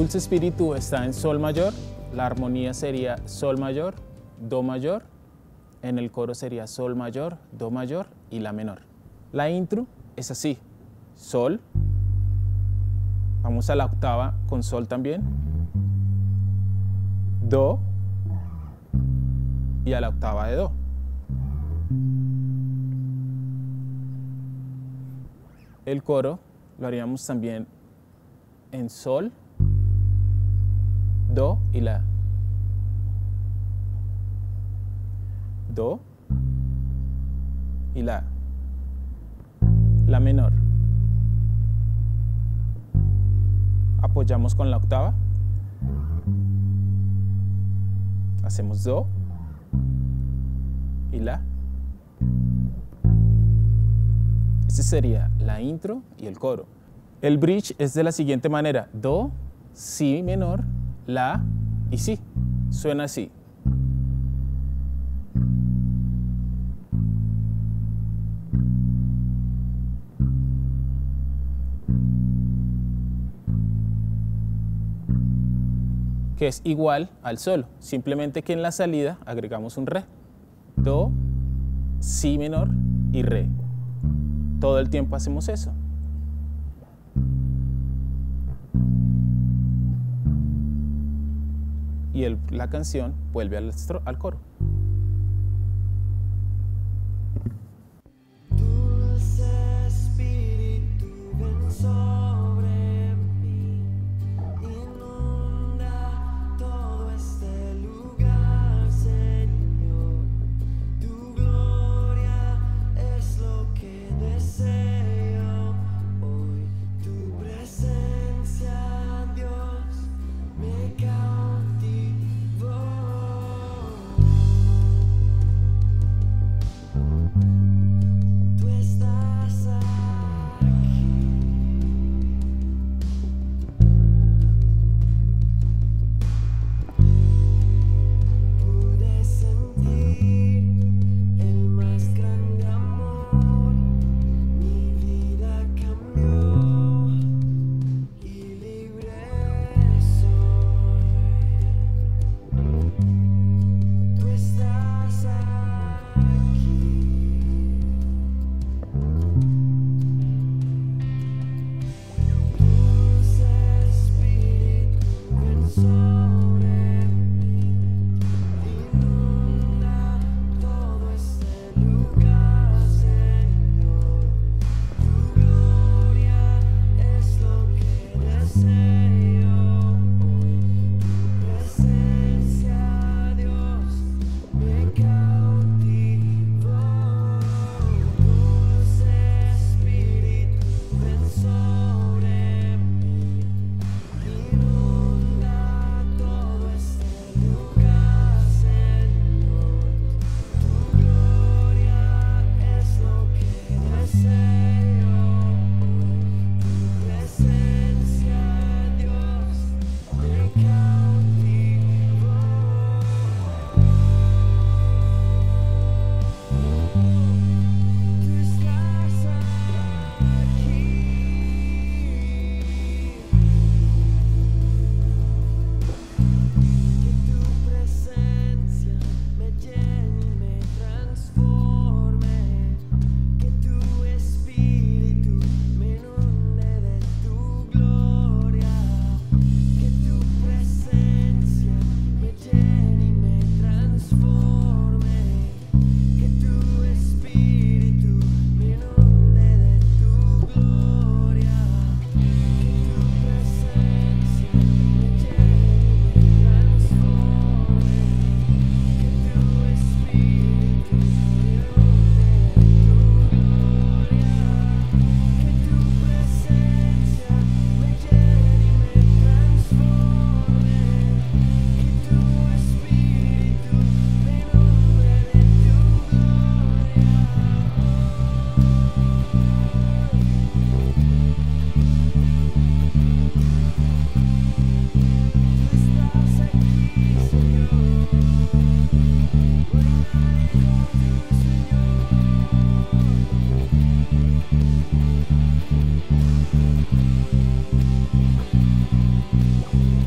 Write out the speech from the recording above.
Dulce Espíritu está en sol mayor, la armonía sería sol mayor, do mayor, en el coro sería sol mayor, do mayor y la menor. La intro es así, sol, vamos a la octava con sol también, do y a la octava de do. El coro lo haríamos también en sol, do y la. Do y la. La menor. Apoyamos con la octava. Hacemos do y la. Este sería la intro y el coro. El bridge es de la siguiente manera: do, si menor, la y si. Suena así. Que es igual al solo, simplemente que en la salida agregamos un re. Do, si menor y re. Todo el tiempo hacemos eso. Y la canción vuelve al coro. Dulce Espíritu, ven sobre mí, inunda todo este lugar, Señor. Tu gloria es lo que deseo hoy. Tu presencia, Dios, me cautivó. Tú estás aquí. Pude sentir el más grande amor. Mi vida cambió y libre soy. Tú estás aquí. Dulce Espíritu, ven sobre mí, inunda todo este lugar, Señor. Tu gloria es lo que deseo hoy. Tu presencia, Dios, me cautivó. Dulce Espíritu, ven sobre mí, inunda todo este lugar, Señor. Tu gloria es lo que deseo hoy. Tu presencia, Dios, me cautivó. Tú estás aquí. Que tu presencia me llene y me transforme. Que tu espíritu me inunde de tu gloria. Que tu presencia me llene y me transforme. Que tu espíritu me inunde de tu gloria. Que tu presencia me llene y me transforme. Que tu espíritu me inunde de tu gloria. Que tu presencia me llene y me transforme. Que tu espíritu me inunde de tu Estás aquí, Señor. Señor.